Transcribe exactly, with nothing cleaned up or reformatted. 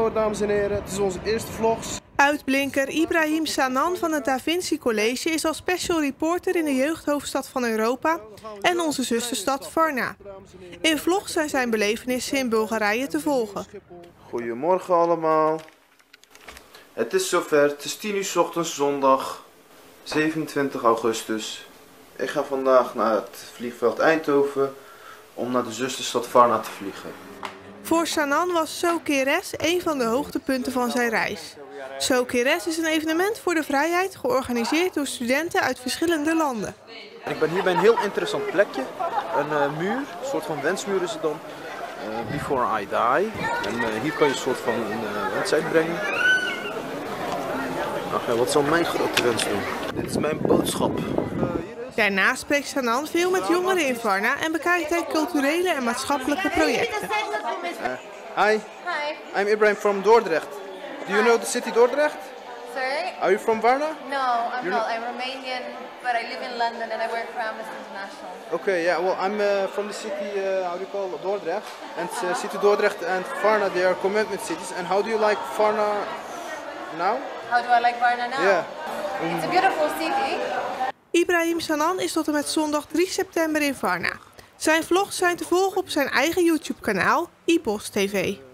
Tower, dames en heren. Het is onze eerste vlogs. Uitblinker Ibrahim Sanan van het Da Vinci College is als special reporter in de jeugdhoofdstad van Europa en onze zusterstad Varna. In vlogs zijn zijn belevenissen in Bulgarije te volgen. Goedemorgen allemaal. Het is zover. Het is tien uur 's ochtends, zondag zevenentwintig augustus. Ik ga vandaag naar het vliegveld Eindhoven om naar de zusterstad Varna te vliegen. Voor Sanan was Sokeres een van de hoogtepunten van zijn reis. Sokeres is een evenement voor de vrijheid georganiseerd door studenten uit verschillende landen. Ik ben hier bij een heel interessant plekje. Een uh, muur, een soort van wensmuur is het dan. Uh, before I die. En uh, hier kan je een soort van een uh, wens uitbrengen. Ach ja, wat zal mijn grote wens doen? Dit is mijn boodschap. Daarna spreekt Sanan veel met jongeren in Varna en bekijkt hij culturele en maatschappelijke projecten. Uh, hi. Hi. I'm Ibrahim from Dordrecht. Do you know the city Dordrecht? Sorry? Are you from Varna? No, I'm You're not. I'm Romanian, but I live in London and I work for Amnesty International. Okay, yeah. Well, I'm uh, from the city. Uh, how do you call it? Dordrecht? And uh, city Dordrecht and Varna, they are commitment cities. And how do you like Varna now? How do I like Varna now? Yeah. It's a beautiful city. Ibrahim Sanan is tot en met zondag drie september in Varna. Zijn vlogs zijn te volgen op zijn eigen YouTube-kanaal, iPos T V.